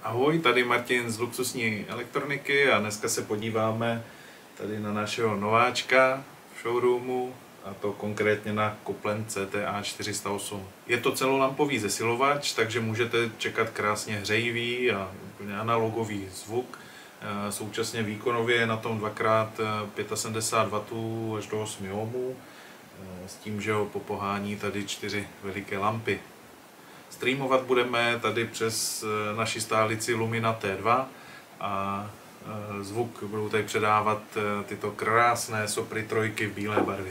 Ahoj, tady Martin z Luxusní elektroniky a dneska se podíváme tady na našeho nováčka v showroomu, a to konkrétně na Copland CTA 408. Je to celolampový zesilovač, takže můžete čekat krásně hřejivý a úplně analogový zvuk. Současně výkonově je na tom 2x75 W až do 8 ohmů, s tím, že ho popohání tady 4 veliké lampy. Streamovat budeme tady přes naši stálici Lumina T2 a zvuk budou tady předávat tyto krásné Sopry trojky v bílé barvě.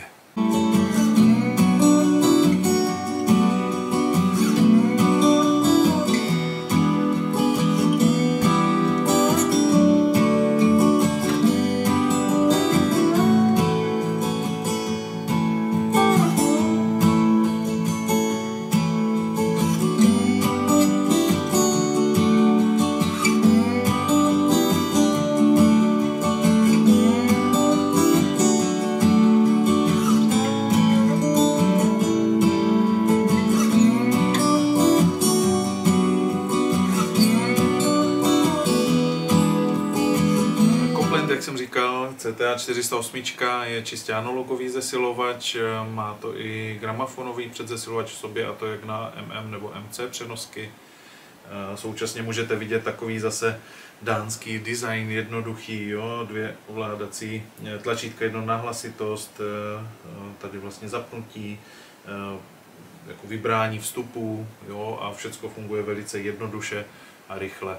Jak jsem říkal, CTA 408 je čistě analogový zesilovač, má to i gramofonový předzesilovač v sobě, a to jak na MM nebo MC přenosky. Současně můžete vidět takový zase dánský design, jednoduchý, jo, 2 ovládací tlačítka, jedno na hlasitost, tady vlastně zapnutí, jako vybrání vstupu, jo, a všechno funguje velice jednoduše a rychle.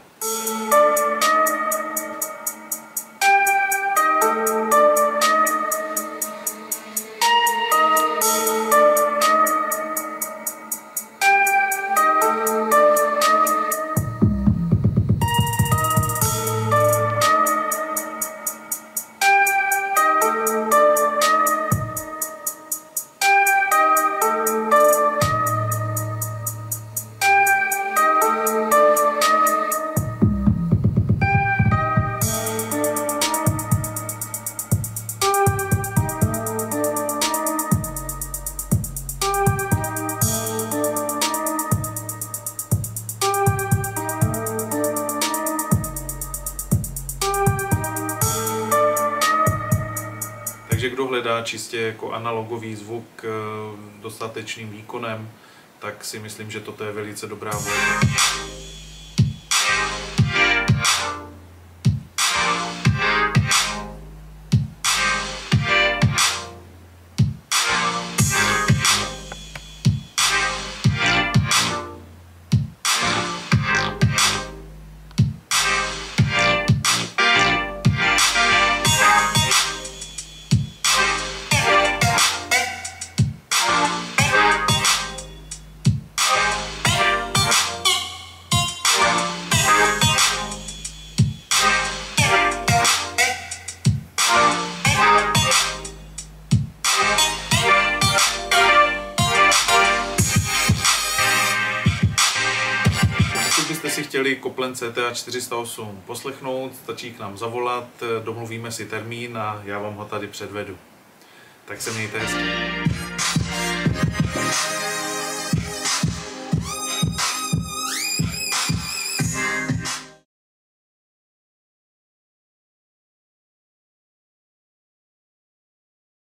Takže kdo hledá čistě jako analogový zvuk dostatečným výkonem, tak si myslím, že toto je velice dobrá volba. Kdybyste si chtěli Copland CTA 408 poslechnout, stačí k nám zavolat, domluvíme si termín a já vám ho tady předvedu. Tak se mějte hezky.